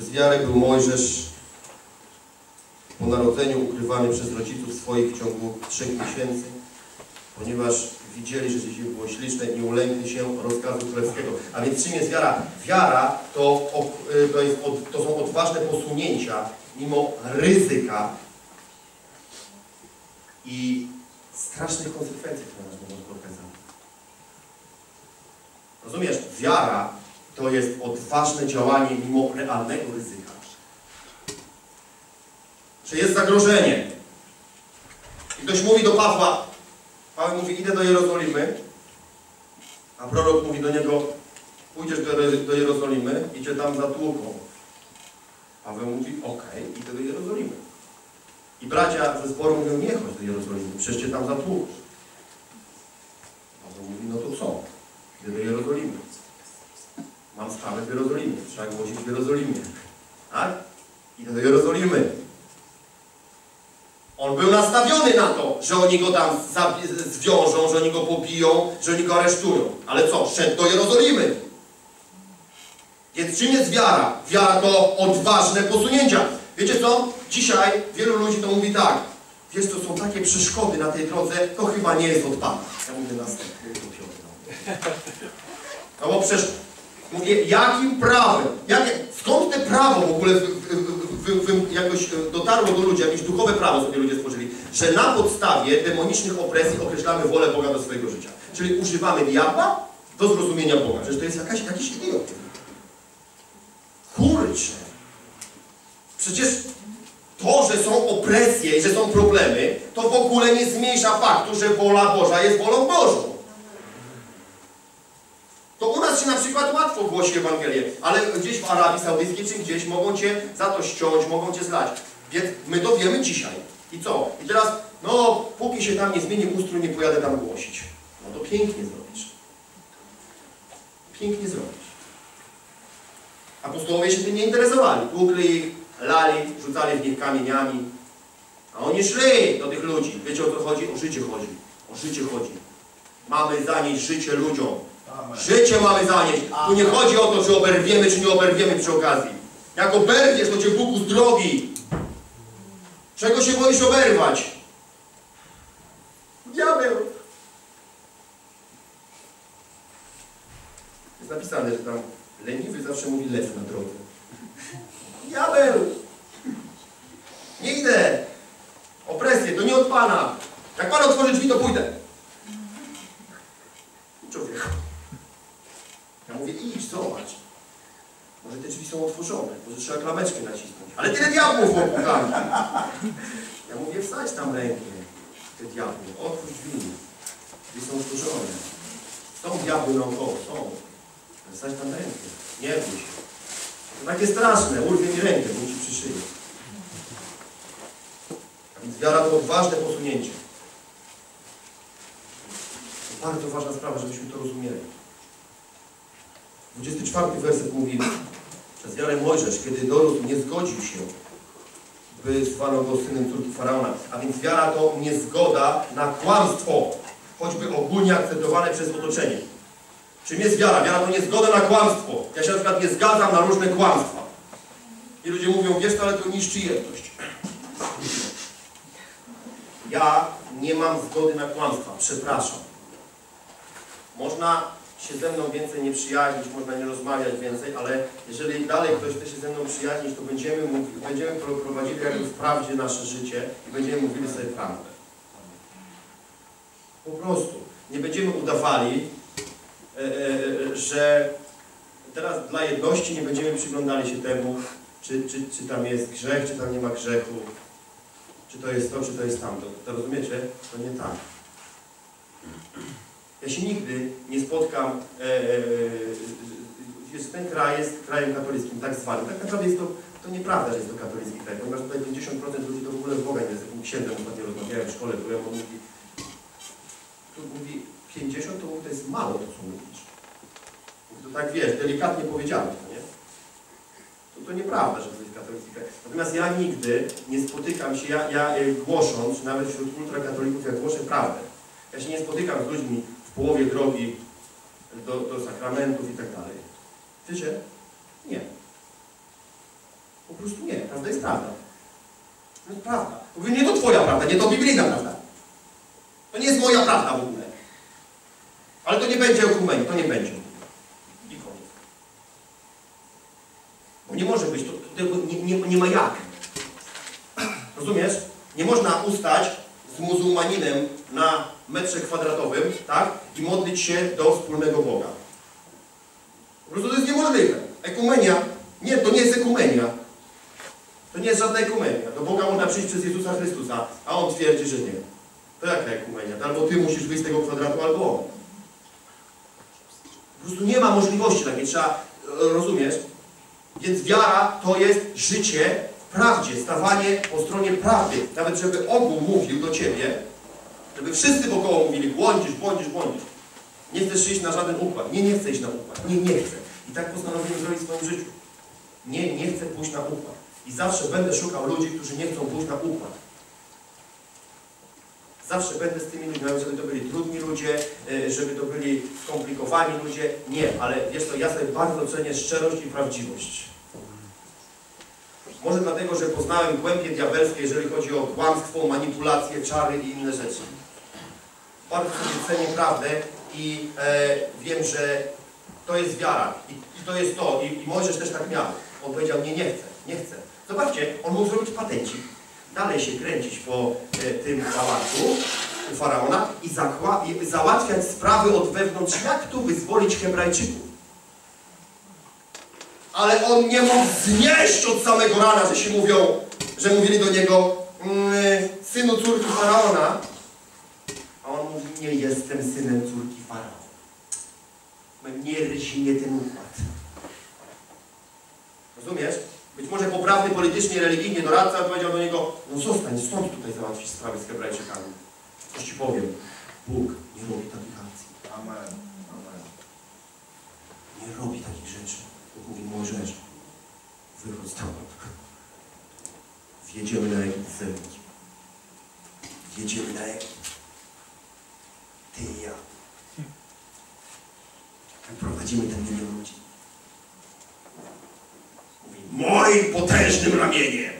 Przez wiarę był Mojżesz po narodzeniu ukrywany przez rodziców swoich w ciągu 3 miesięcy, ponieważ widzieli, że życie było śliczne i nie ulękli się rozkazu królewskiego. A więc czym jest wiara? Wiara to są odważne posunięcia mimo ryzyka i strasznych konsekwencji, które nas mogą spotkać. Rozumiesz? Wiara to jest odważne działanie mimo realnego ryzyka. Że jest zagrożenie. I ktoś mówi do Pawła, Paweł mówi, idę do Jerozolimy, a prorok mówi do niego, pójdziesz do Jerozolimy i cię tam zatłuką. Paweł mówi, okej, idę do Jerozolimy. I bracia ze zboru mówią, nie chodź do Jerozolimy, przecież cię tam zatłuką. Paweł mówi, no to co? Idę do Jerozolimy. Mam sprawę w Jerozolimie, trzeba głosić w Jerozolimie. Tak? Idę do Jerozolimy. On był nastawiony na to, że oni go tam zwiążą, że oni go pobiją, że oni go aresztują. Ale co? Szedł do Jerozolimy. Więc czym jest wiara? Wiara to odważne posunięcia. Wiecie co? Dzisiaj wielu ludzi to mówi tak. Wiesz, to są takie przeszkody na tej drodze, to chyba nie jest od Pana. Ja mówię następny, to Piotr. No bo przecież mówię, jakim prawem? Skąd te prawo w ogóle jakoś dotarło do ludzi, jakieś duchowe prawo sobie ludzie stworzyli, że na podstawie demonicznych opresji określamy wolę Boga do swojego życia. Czyli używamy diabła do zrozumienia Boga. Przecież to jest jakiś idiot. Kurczę. Przecież to, że są opresje i że są problemy, to w ogóle nie zmniejsza faktu, że wola Boża jest wolą Bożą. To u nas się na przykład łatwo głosi Ewangelię, ale gdzieś w Arabii Saudyjskiej czy gdzieś mogą cię za to ściąć, mogą cię zlać. Więc my to wiemy dzisiaj. I co? I teraz, no, póki się tam nie zmieni ustrój, nie pojadę tam głosić. No to pięknie zrobisz. Pięknie zrobisz. Apostołowie się tym nie interesowali. Tłukli ich, lali, rzucali w nich kamieniami. A oni szli do tych ludzi. Wiecie, o co chodzi? O życie chodzi. O życie chodzi. Mamy zanieść życie ludziom. Życie mamy zanieść. Tu nie chodzi o to, czy oberwiemy, czy nie oberwiemy przy okazji. Jak oberwiesz, to cię Bóg uzdrowi. Czego się boisz oberwać? Diabeł. Jest napisane, że tam leniwy zawsze mówi lew na drodze. Diabeł. Nie idę. Opresję, to nie od Pana. Jak Pan otworzy drzwi, to pójdę. Człowieku. Ja mówię, idź, zobacz. Może te drzwi są otworzone, może trzeba klameczkę nacisnąć. Ale tyle diabłów wokół klamki. Ja mówię, wsadź tam rękę, te diabły, otwórz drzwi. Drzwi są otworzone. Są diabły naokoło, są. Wsadź tam rękę, nie bój się. To takie straszne, urwie mi rękę, bym ci przyszyję. A więc wiara to odważne posunięcie. To bardzo ważna sprawa, żebyśmy to rozumieli. 24 werset mówi, przez wiarę Mojżesz, kiedy dorósł, nie zgodził się, by zwano go synem córki Faraona. A więc wiara to niezgoda na kłamstwo, choćby ogólnie akceptowane przez otoczenie. Czym jest wiara? Wiara to niezgoda na kłamstwo. Ja się na przykład nie zgadzam na różne kłamstwa. I ludzie mówią, wiesz, ale to niszczy jedność. Ja nie mam zgody na kłamstwa, przepraszam. Można się ze mną więcej nie przyjaźnić, można nie rozmawiać więcej, ale jeżeli dalej ktoś chce się ze mną przyjaźnić, to będziemy prowadzili jakby w prawdzie nasze życie i będziemy mówili sobie prawdę. Po prostu. Nie będziemy udawali, że teraz dla jedności nie będziemy przyglądali się temu, czy tam jest grzech, czy tam nie ma grzechu, czy to jest to, czy to jest tamto. To rozumiecie? To nie tak. Ja się nigdy nie spotkam, ten kraj jest krajem katolickim, tak zwanym. Tak naprawdę jest to nieprawda, że jest to katolicki kraj, ponieważ tutaj 50% ludzi to w ogóle w Boga nie jest. Z takim księdzem ostatnio rozmawiałem w szkole, byłem, on mówi, tu mówi 50, to mówi, to jest mało to, co mówisz. To tak wiesz, delikatnie powiedziane, to nie? To nieprawda, że to jest katolicki kraj. Natomiast ja nigdy nie spotykam się, ja głosząc, nawet wśród ultrakatolików, ja głoszę prawdę. Ja się nie spotykam z ludźmi w połowie drogi do sakramentów i tak dalej. Wiecie? Nie. Po prostu nie. Prawda jest prawda. To jest prawda. Mówię, nie to twoja prawda, nie to biblijna prawda. To nie jest moja prawda w ogóle. Ale to nie będzie ekumenii, to nie będzie. I koniec. Bo nie może być, tego nie ma jak. Rozumiesz? Nie można ustać z muzułmaninem na metrze kwadratowym, tak? I modlić się do wspólnego Boga. Po prostu to jest niemożliwe. Ekumenia, nie, to nie jest ekumenia. To nie jest żadna ekumenia. Do Boga można przyjść przez Jezusa Chrystusa, a On twierdzi, że nie. To jaka ekumenia? To albo ty musisz wyjść z tego kwadratu, albo on. Po prostu nie ma możliwości takiej, trzeba, rozumiesz? Więc wiara to jest życie w prawdzie, stawanie po stronie prawdy. Nawet żeby ogół mówił do ciebie, żeby wszyscy wokoło mówili, błądzisz, błądzisz, błądzisz. Nie chcesz iść na żaden układ. Nie chcę iść na układ. Nie chcę. I tak postanowiłem zrobić w swoim życiu. Nie chcę pójść na układ. I zawsze będę szukał ludzi, którzy nie chcą pójść na układ. Zawsze będę z tymi ludźmi, żeby to byli trudni ludzie, żeby to byli skomplikowani ludzie. Nie, ale wiesz co, ja sobie bardzo cenię szczerość i prawdziwość. Może dlatego, że poznałem głębie diabelskie, jeżeli chodzi o kłamstwo, manipulacje, czary i inne rzeczy. Bardzo sobie cenię prawdę i wiem, że to jest wiara. I to jest to. I Mojżesz też tak miał. On powiedział, nie chcę. Zobaczcie, on mógł zrobić patencik. Dalej się kręcić po tym pałacu u Faraona i załatwiać sprawy od wewnątrz, jak tu wyzwolić Hebrajczyków. Ale on nie mógł znieść od samego rana, że się że mówili do niego synu córki Faraona. A on mówi, nie jestem synem córki Faraona. Nie rysi mnie ten układ. Rozumiesz? Być może poprawny politycznie, religijnie doradca powiedział do niego, no zostań, stąd tutaj załatwić sprawy z Hebrajczykami. Coś ci powiem, Bóg nie robi takich akcji. Amen. Amen. Nie robi takich rzeczy. Bóg mówi, Mojżesz, wychodź stamtąd. Wjedziemy na Egipt z zewnątrz. Wjedziemy na Egipt. Ty i ja. Wyprowadzimy ten milion ludzi. Moim potężnym ramieniem.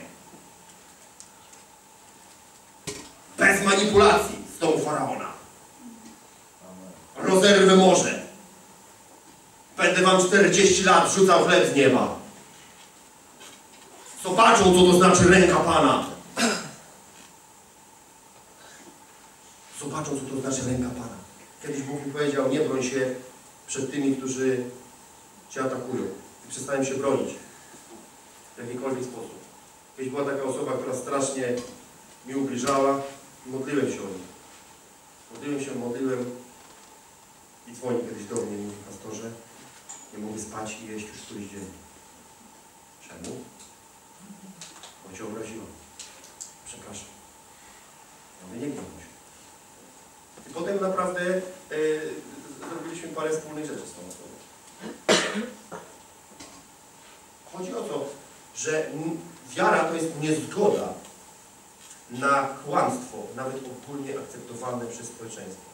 Bez manipulacji z domu Faraona. Rozerwę morze. Będę wam 40 lat rzucał chleb z nieba. Zobaczą, co to znaczy ręka Pana. Zobaczą, co to znaczy ręka Pana. Kiedyś Bóg mi powiedział, nie broń się przed tymi, którzy cię atakują. I przestałem się bronić. W jakikolwiek sposób. Kiedyś była taka osoba, która strasznie mi ubliżała i modliłem się o nich. Modliłem i dzwoni kiedyś do mnie, mówi, pastorze, nie mogę spać i jeść już któryś dzień. Czemu? Bo cię obraziłam. Przepraszam. Ja mówię, nie gniewam się. I potem naprawdę zrobiliśmy parę wspólnych rzeczy z tą osobą. Chodzi o to, że wiara to jest niezgoda na kłamstwo, nawet ogólnie akceptowane przez społeczeństwo.